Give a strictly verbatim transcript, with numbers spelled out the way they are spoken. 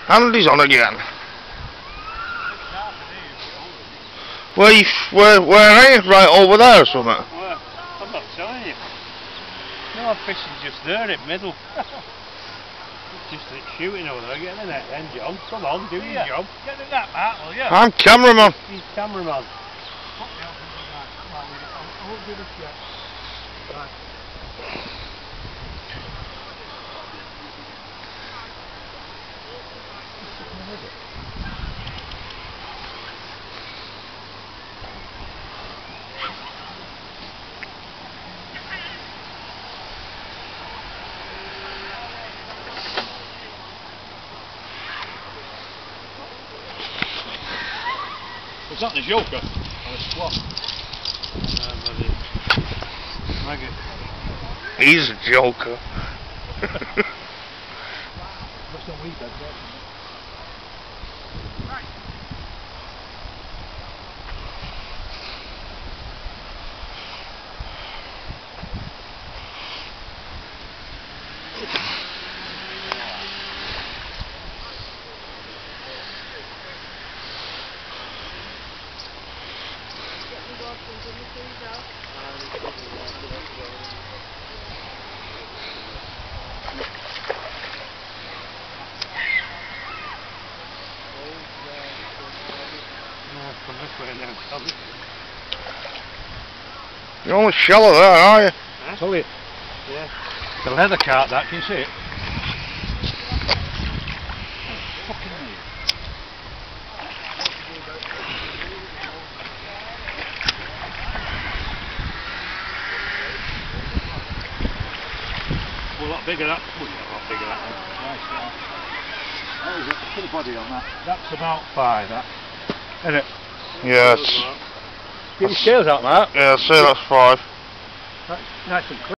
And he's on again. Where, you, where, where are you? Right over there or something? Well, I'm not telling you. No, I'm fishing just there in the middle. Just like shooting over there, get in the net then, John. Come on, do your job. Get in that, Matt, will you? I'm cameraman. He's cameraman. I won't do this yet. Right. Was that the joker? Or a squat? Uh, maybe. Maggot. He's a joker. That's not weak, that's it. Come this way now, Tommy. You're only shallow there, are you? Huh? Tell it. Yeah. The leather cart, that, can you see it? Well, a lot bigger that. Well, yeah, a lot bigger that. Nice, yeah. How is it? Put a body on that. That's about five, that. Isn't it? Yes. Get your scales out, Mark. Yeah, I'd say that's five. That's nice and clean.